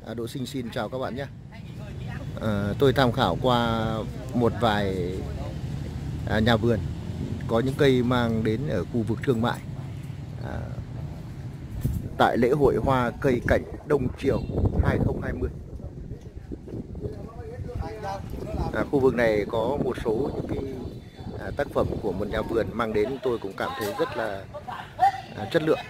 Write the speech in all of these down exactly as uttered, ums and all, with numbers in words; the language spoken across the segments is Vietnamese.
À, Độ Sinh xin chào các bạn nhé. À, tôi tham khảo qua một vài à, nhà vườn có những cây mang đến ở khu vực thương mại à, tại lễ hội hoa cây cảnh Đông Triều hai không hai không. À, khu vực này có một số những cái à, tác phẩm của một nhà vườn mang đến, tôi cũng cảm thấy rất là à, chất lượng.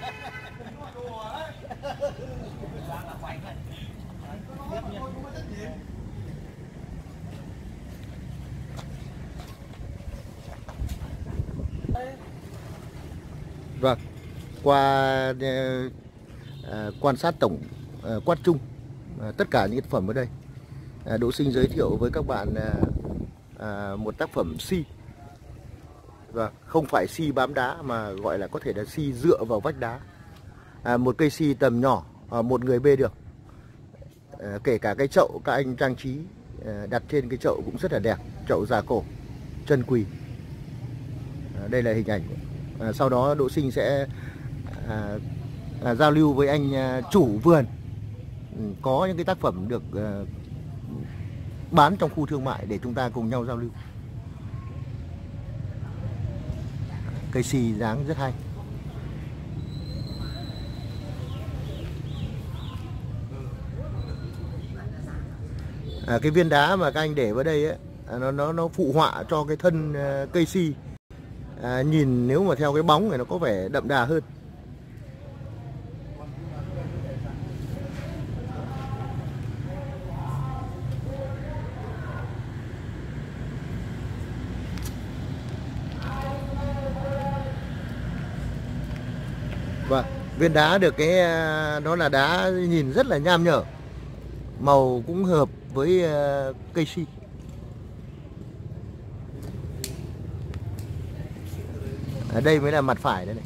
Vâng, qua à, quan sát tổng à, quát chung à, tất cả những tác phẩm ở đây, à, Độ Sinh giới thiệu với các bạn à, à, một tác phẩm si. Vâng, không phải si bám đá mà gọi là có thể là si dựa vào vách đá. À, một cây si tầm nhỏ, à, một người bê được. À, kể cả cái chậu các anh trang trí à, đặt trên cái chậu cũng rất là đẹp, chậu già cổ, chân quỳ. À, đây là hình ảnh. À, sau đó Độ Sinh sẽ à, à, giao lưu với anh à, chủ vườn ừ, có những cái tác phẩm được à, bán trong khu thương mại để chúng ta cùng nhau giao lưu. Cây si dáng rất hay. À, cái viên đá mà các anh để vào đây ấy, nó nó nó phụ họa cho cái thân à, cây si. À, nhìn nếu mà theo cái bóng này nó có vẻ đậm đà hơn. Vâng, viên đá được cái nó là đá nhìn rất là nham nhở, màu cũng hợp với uh, cây si. Ở đây mới là mặt phải đây này.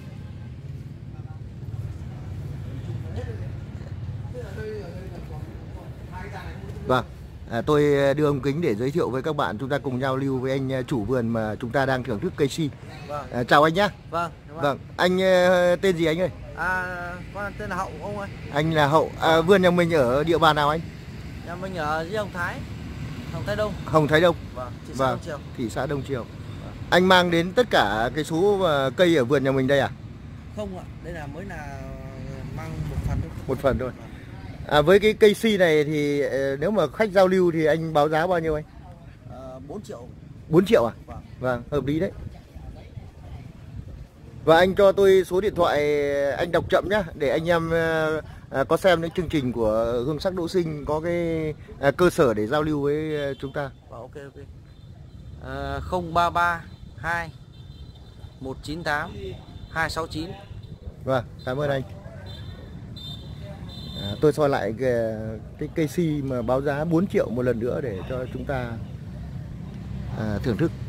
Vâng, à, tôi đưa ông kính để giới thiệu với các bạn, chúng ta cùng giao lưu với anh chủ vườn mà chúng ta đang thưởng thức cây si. Vâng. À, chào anh nhé. Vâng. Vâng, anh uh, tên gì anh ơi? À, con tên là Hậu ông ơi. Anh là Hậu. À, vườn nhà mình ở địa bàn nào anh? Nhà mình ở dưới Hồng Thái, Hồng Thái Đông. Hồng Thái Đông. Vâng, thị xã Vâng, Đông Triều. thị xã Đông Triều. Vâng. Anh mang đến tất cả cái số cây ở vườn nhà mình đây à? Không ạ, đây là mới là mang một phần thôi. Một phần thôi. À, với cái cây si này thì nếu mà khách giao lưu thì anh báo giá bao nhiêu anh? À, bốn triệu. bốn triệu à? Vâng. Vâng, hợp lý đấy. Và anh cho tôi số điện thoại, anh đọc chậm nhá, để anh em à, có xem những chương trình của Hương Sắc Độ Sinh có cái à, cơ sở để giao lưu với chúng ta. Vâng, ok ok. À, không ba ba hai một chín tám hai sáu chín. Vâng, cảm ơn anh. À, tôi soi lại cái, cái cây si mà báo giá bốn triệu một lần nữa để cho chúng ta à, thưởng thức.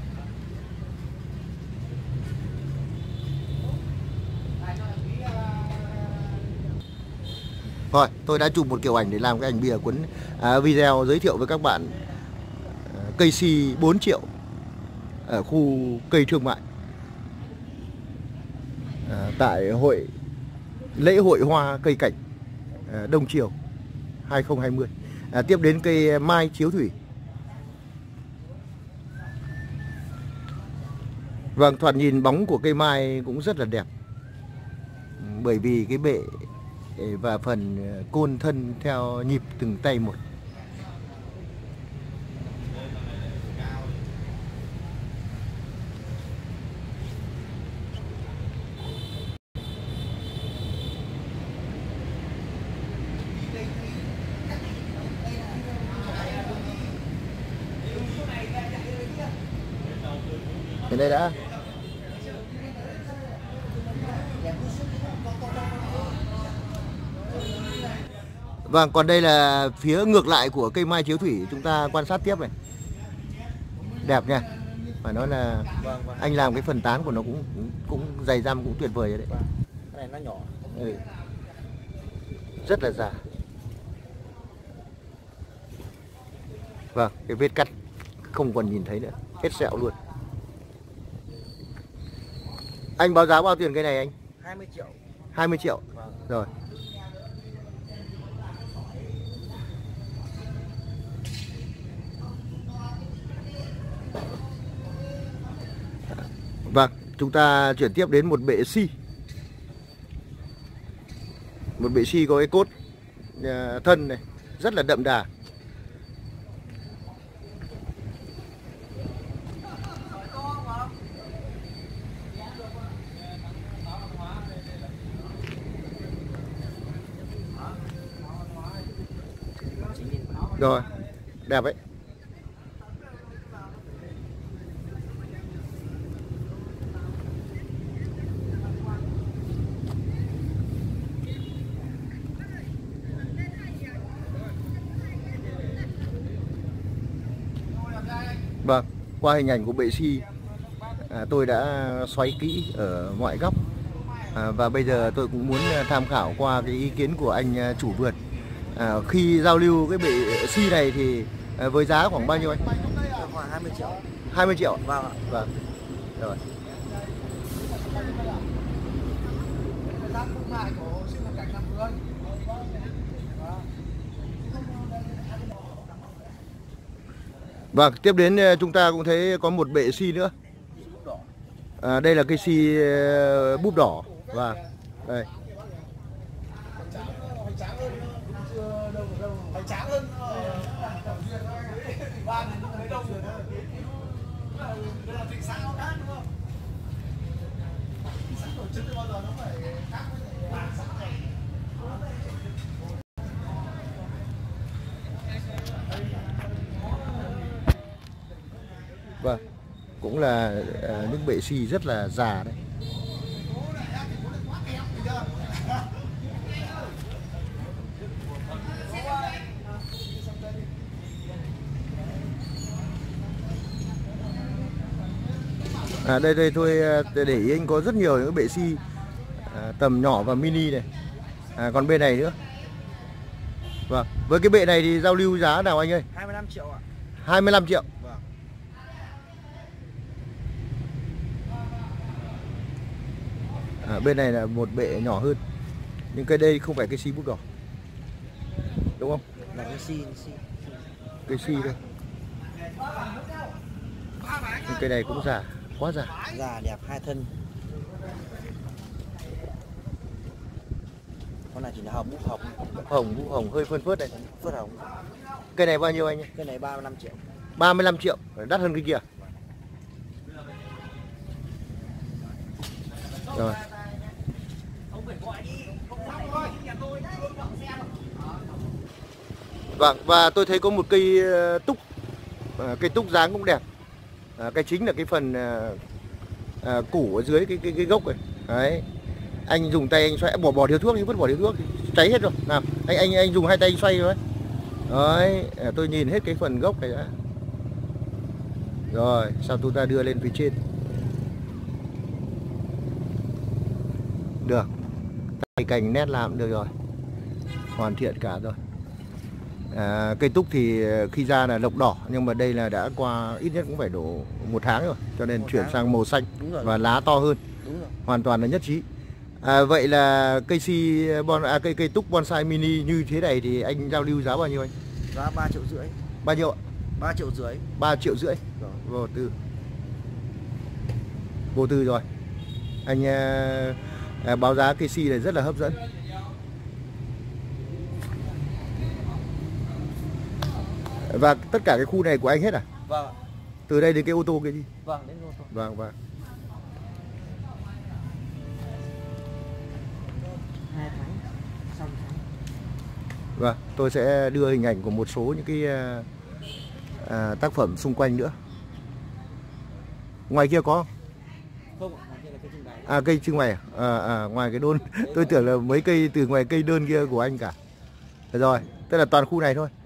Rồi, tôi đã chụp một kiểu ảnh để làm cái ảnh bìa cuốn à, video giới thiệu với các bạn à, cây si bốn triệu ở khu cây thương mại à, tại hội lễ hội hoa cây cảnh à, Đông Triều hai không hai không. À, tiếp đến cây mai chiếu thủy. Vâng, thoạt nhìn bóng của cây mai cũng rất là đẹp, bởi vì cái bệ và phần côn thân theo nhịp từng tay một. Đến đây đã. Vâng, còn đây là phía ngược lại của cây mai chiếu thủy, chúng ta quan sát tiếp này. Đẹp nha. Phải nói là Vâng, vâng. anh làm cái phần tán của nó cũng cũng, cũng dày dăm, cũng tuyệt vời đấy. Vâng. Cái này nó nhỏ. Ừ. Rất là già. Vâng, cái vết cắt không còn nhìn thấy nữa, hết sẹo luôn. Anh báo giá bao tiền cây này anh? hai mươi triệu. hai mươi triệu. Vâng. Rồi. Vâng, chúng ta chuyển tiếp đến một bệ si. Một bệ si có cái cốt uh, thân này rất là đậm đà. Rồi, đẹp ấy. Vâng, qua hình ảnh của bệ si à, tôi đã xoáy kỹ ở mọi góc à, và bây giờ tôi cũng muốn tham khảo qua cái ý kiến của anh chủ vườn. À, khi giao lưu cái bệ si này thì à, với giá khoảng bao nhiêu anh? Khoảng hai mươi triệu. hai mươi triệu. Vâng ạ. Vâng. Rồi. Vâng, tiếp đến chúng ta cũng thấy có một bệ si nữa. À, đây là cây si búp đỏ. Và đây. Vâng, cũng là uh, những bệ si rất là già đấy. À, đây đây tôi để ý anh có rất nhiều những bệ si à, tầm nhỏ và mini này. À, còn bên này nữa. Vâng, với cái bệ này thì giao lưu giá nào anh ơi? hai mươi lăm triệu ạ. hai mươi lăm triệu. Vâng. À, bên này là một bệ nhỏ hơn. Nhưng cây đây không phải cây si búp đỏ, đúng không? Là cây si, si. Cây si đây. Nhưng cây này cũng già, quá già. Già đẹp, hai thân. Con này chỉ là hồng, búp hồng. Búp hồng, búp hồng hơi phơn phớt này. Phớt hồng. Cây này bao nhiêu anh? Cây này ba mươi lăm triệu. ba mươi lăm triệu, đắt hơn cái kia. Rồi. Vâng, và tôi thấy có một cây túc, cây túc dáng cũng đẹp. À, cái chính là cái phần à, à, củ ở dưới cái cái, cái gốc này. Đấy. Anh dùng tay anh xoay, bỏ bỏ điếu thuốc, anh vứt bỏ điếu thuốc cháy hết rồi. Nào, anh anh anh dùng hai tay anh xoay rồi. Đấy, tôi nhìn hết cái phần gốc này đã. Rồi, sau chúng ta đưa lên phía trên. Được. Tay cành nét làm được rồi. Hoàn thiện cả rồi. À, cây túc thì khi ra là lộc đỏ, nhưng mà đây là đã qua ít nhất cũng phải đổ một tháng rồi, cho nên một chuyển tháng. Sang màu xanh và lá to hơn. Đúng rồi. Hoàn toàn là nhất trí. À, vậy là cây si bon à, cây cây túc bonsai mini như thế này thì anh giao lưu giá bao nhiêu anh? Giá ba triệu rưỡi. Bao nhiêu ạ? ba triệu rưỡi. ba triệu rưỡi. Rồi. Vô tư. Vô tư rồi. Anh à, à, báo giá cây si này rất là hấp dẫn. Và tất cả cái khu này của anh hết à? Vâng. Từ đây đến cái ô tô kia đi. Vâng, đến ô tô. Vâng, vâng. hai tháng, xong tháng. Vâng, tôi sẽ đưa hình ảnh của một số những cái à, tác phẩm xung quanh nữa. Ngoài kia có không? Không, ngoài kia là cây trưng bày. À, cây trưng bày à? À, à, ngoài cái đôn. Tôi tưởng là mấy cây từ ngoài cây đơn kia của anh cả. Được rồi, tức là toàn khu này thôi.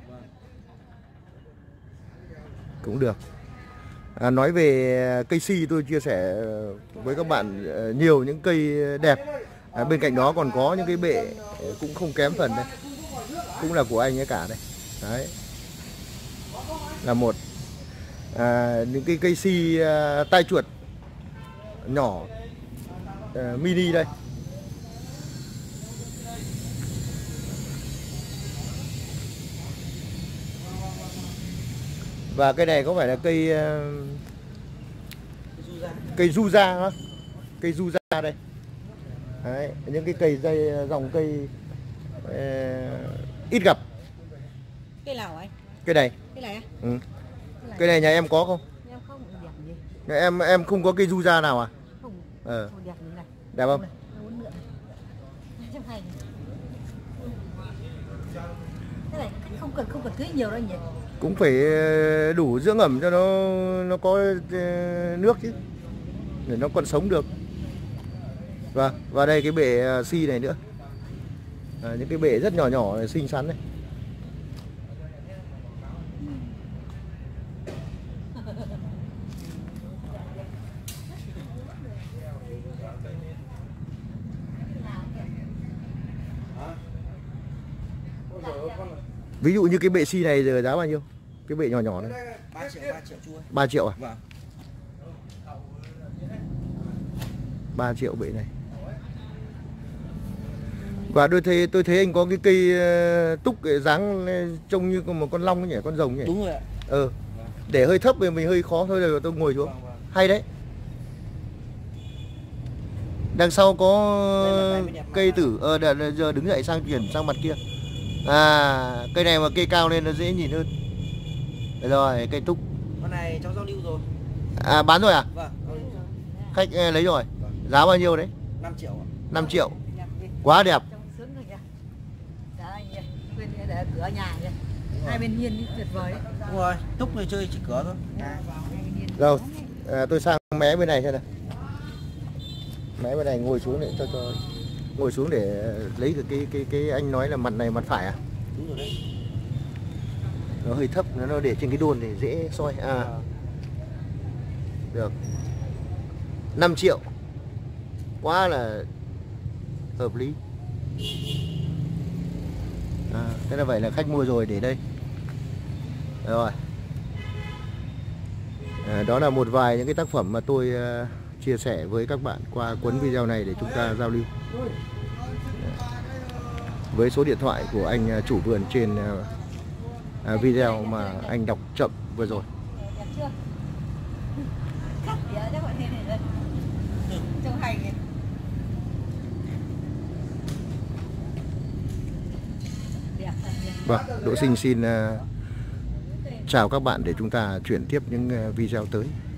Cũng được. À, nói về cây si tôi chia sẻ với các bạn nhiều những cây đẹp. À, bên cạnh đó còn có những cái bệ cũng không kém phần đây, cũng là của anh ấy cả đây. Đấy là một à, những cái cây si à, tai chuột nhỏ à, mini đây. Và cây này có phải là cây cây du ra đó. Cây du ra đây. Đấy, những cái cây dây dòng cây uh, ít gặp. Cây nào anh? Cây này. Cây này á? Ừ. Cây này nhà em có không? Em không đẹp gì. Nhà em em không có cây du ra nào à? Không. Ờ. Không đẹp như này. Đẹp không? Cái này không cần không cần tưới nhiều đâu nhỉ? Cũng phải đủ dưỡng ẩm cho nó nó có nước chứ, để nó còn sống được. Và và đây cái bể xi này nữa, à, những cái bể rất nhỏ nhỏ này, xinh xắn này. Ví dụ như cái bệ xi này giờ giá bao nhiêu? Cái bệ nhỏ nhỏ này. ba triệu, ba triệu chú ơi. ba triệu à? Vâng. ba triệu bệ này. Và tôi thấy tôi thấy anh có cái cây túc dáng trông như một con long nhỉ, con rồng nhỉ? Đúng rồi ạ. Ờ. Vâng. Để hơi thấp thì mình hơi khó thôi, rồi tôi ngồi xuống. Vâng, vâng. Hay đấy. Đằng sau có cây tử, ờ à, giờ đứng dậy sang chuyển sang mặt kia. À, cây này mà cây cao lên nó dễ nhìn hơn. Đấy rồi, cây túc. Con này cháu giao lưu rồi. À, bán rồi à? Vâng. Khách lấy rồi. Vâng. Giá bao nhiêu đấy? năm triệu ạ. năm triệu. Quá đẹp. Để cửa nhà kìa. Hai bên hiên tuyệt vời đấy. Đúng rồi, túc này chơi chỉ cửa thôi. À. Rồi, à, tôi sang mé bên này xem nào. Mé bên này ngồi xuống để cho cho ngồi xuống để lấy được cái cái cái anh nói là mặt này mặt phải à? Đúng rồi đấy. Nó hơi thấp, nó nó để trên cái đôn để dễ soi. À. Được. năm triệu. Quá là hợp lý. À, thế là vậy là khách mua rồi để đây. Rồi. À, đó là một vài những cái tác phẩm mà tôi uh, chia sẻ với các bạn qua cuốn video này để chúng ta giao lưu. Với số điện thoại của anh uh, chủ vườn trên uh, uh, video mà anh đọc chậm vừa rồi. Vâng, Đỗ Sinh xin uh, chào các bạn để chúng ta chuyển tiếp những uh, video tới.